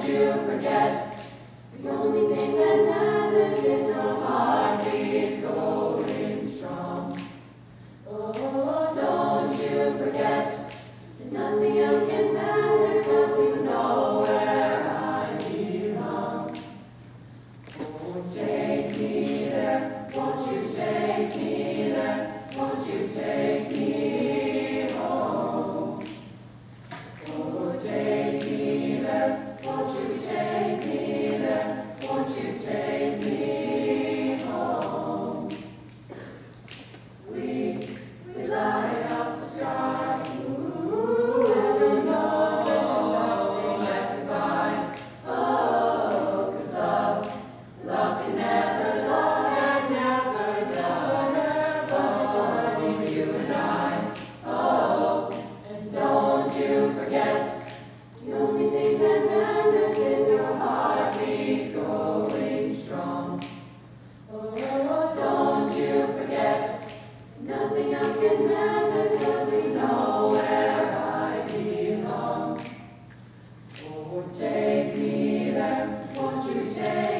you forget, the only thing that matters is a heartbeat going strong. Oh, don't you forget that nothing else can matter, 'cause you know where I belong. Oh, take me there, won't you take me there, won't you take me home? Oh, take me there, won't you take me there, won't you take me home? We light up the sky, ooh, heaven knows there's such thing as divine. Oh, 'cause love can never done between you and I. Oh, and don't you forget, the only thing that matters is your heartbeat going strong. Oh, don't you forget, nothing else can matter, 'cause we know where I belong. Oh, take me there, won't you take